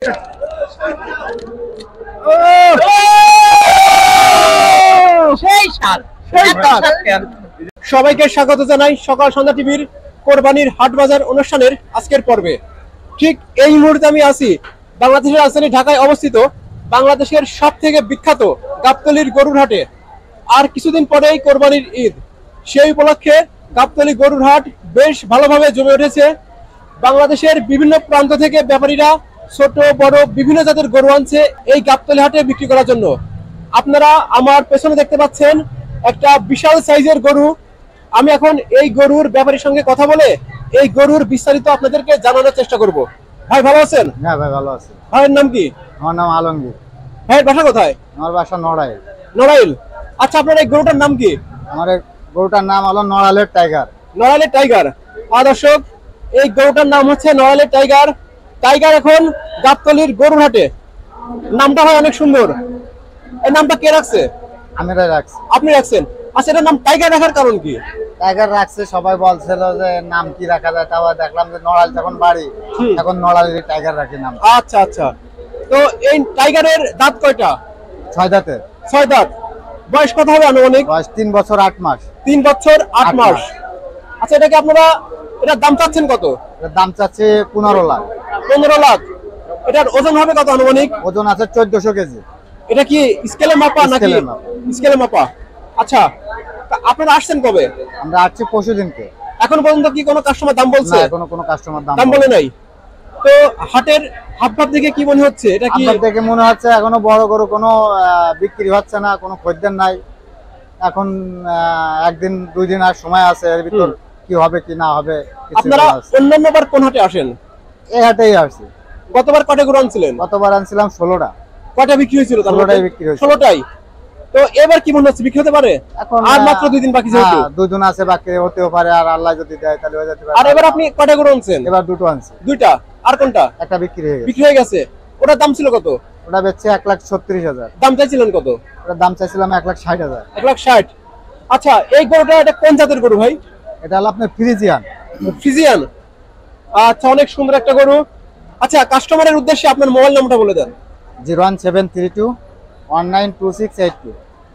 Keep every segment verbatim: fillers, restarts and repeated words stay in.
সবাইকে স্বাগত জানাই সকাল সন্ধ্যা টিভির কোরবানির হাট বাজার অনুষ্ঠানের আজকের পর্বে। ঠিক এই মুহূর্তে আমি আছি বাংলাদেশের রাজধানী ঢাকায় অবস্থিত বাংলাদেশের সব থেকে বিখ্যাত গাবতলীর গরুর হাটে। আর কিছুদিন পরেই কোরবানির ঈদ, সেই উপলক্ষে গাবতলী গরুর হাট বেশ ভালোভাবে জমে উঠেছে। বাংলাদেশের বিভিন্ন প্রান্ত থেকে ব্যাপারীরা ছোট বড় বিভিন্ন জাতের গরু আনছে এই গাবতলী হাটে বিক্রি করার জন্য। আপনারা আমার পেছনে দেখতে পাচ্ছেন একটা বিশাল সাইজের গরু। আমি এখন এই গরুর ব্যাপারীর সঙ্গে কথা বলে এই গরুর বিস্তারিত আপনাদেরকে জানানোর চেষ্টা করব। ভাই ভালো আছেন? হ্যাঁ ভাই ভালো আছি। ভাইয়ের নাম কি? আমার নাম আলমগীর। ভাইয়ের বাসা কোথায়? আমার বাসা নড়াইল। নড়াইল। আচ্ছা, আপনার এই গরুটার নাম কি? আমার এই গরুটার নাম হলো নড়াইলের টাইগার। নড়াইলের টাইগার। আর দর্শক, এই গরুটার নাম হচ্ছে নড়াইলের টাইগার। টাইগার এখন গাবতলীর গরুর হাটে। নামটা হয় অনেক সুন্দর। এই নামটা কে রাখছে? আমি রাখছি। আপনি রাখছেন? আচ্ছা, এটার নাম টাইগার রাখার কারণ কি? টাইগার রাখছে, সবাই বলছিল যে নাম কি রাখা যায়, তাও দেখলাম যে নড়াইল যখন বাড়ি এখন নড়াইলের টাইগার রাখি নাম। আচ্ছা আচ্ছা, তো এই টাইগারের দাঁত কয়টা? ছয় দাঁতের। ছয় দাঁত। বয়স কত হবে আনুমানিক? বয়স তিন বছর আট মাস। তিন বছর আট মাস। আচ্ছা, এটাকে আপনারা এটার দাম চাচ্ছেন কত? এটার দাম চাচ্ছে পনেরো লাখ। পনেরো লাখ। এটার ওজন হবে কত আনুমানিক? ওজন আছে চোদ্দশো কেজি। এটা কি স্কেলে মাপা নাকি? স্কেলে মাপা। আচ্ছা, আপনারা আসছেন কবে? আমরা আসছি পরশুদিনকে। এখন পর্যন্ত কি কোনো কাস্টমার দাম বলছে? না, এখনো কোনো কাস্টমার দাম দাম বলে নাই। তো হাটের হাবভাব দেখে কি মনে হচ্ছে? এটা কি হাবভাব দেখে মনে হচ্ছে এখনো বড় গরু কোনো বিক্রি হচ্ছে না, কোনো খদ্দের নাই। এখন একদিন দুই দিন আর সময় আছে, এর ভিতর কি হবে কি না হবে। আপনারা অন্যান্য বার কোন হাটে আসেন? এই হাটেই আসছি। গতবার কয়টা গরু আনছিলেন? গতবার আনছিলাম ষোলোটা। কয়টা বিক্রি হয়েছিল? ষোলোটাই বিক্রি হয়েছে। ষোলোটাই। তো এবার কি মনে হচ্ছে বিক্রি হতে পারে? এখন আর মাত্র দুই দিন বাকি যেহেতু। হ্যাঁ, দুই দিন আছে বাকি, হতেও পারে। আর আল্লাহ যদি দেয় তাহলে হয়ে যেতে পারে। আর এবার আপনি কয়টা গরু আনছেন? এবার দুটো আনছি। দুইটা। আর কোনটা? একটা বিক্রি হয়ে গেছে। বিক্রি হয়ে গেছে। ওটার দাম ছিল কত? ওটা বেচছে এক লাখ ছত্রিশ হাজার। দাম চাইছিলেন কত? ওটার দাম চাইছিলাম এক লাখ ষাট হাজার। এক লাখ ষাট। আচ্ছা, এই গরুটা এটা কোন জাতের গরু ভাই? এটা হলো আপনার ফ্রিজিয়ান। ফ্রিজিয়ান। আচ্ছা, অনেক সুন্দর একটা গরু। আচ্ছা, কাস্টমারের উদ্দেশ্যে আপনার মোবাইল নাম্বারটা বলে দেন। Zero one seven three two one nine two six eight two.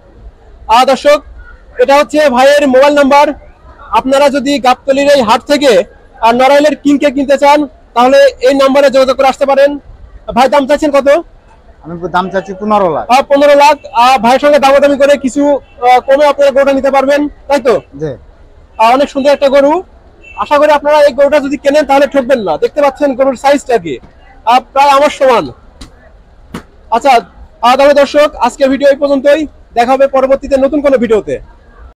আর দর্শক, এটা হচ্ছে ভাইয়ের মোবাইল নাম্বার। আপনারা যদি গাবতলীর এই হাট থেকে আর নড়াইলের কিংকে কিনতে চান তাহলে এই নাম্বারে যোগাযোগ করে আসতে পারেন। ভাই দাম চাচ্ছেন কত? আমি দাম চাচ্ছি পনেরো লাখ। পনেরো লাখ। আর ভাইয়ের সঙ্গে দামাদামি করে কিছু কমে আপনারা গরুটা নিতে পারবেন, তাই তো? জি। অনেক সুন্দর একটা গরু। আশা করি আপনারা এই গরুটা যদি কেনেন তাহলে ঠকবেন না। দেখতে পাচ্ছেন গরুর সাইজটা কি, প্রায় আমার সমান। আচ্ছা, তাহলে দর্শক, আজকের ভিডিও এই পর্যন্তই। দেখা হবে পরবর্তীতে নতুন কোনো ভিডিওতে।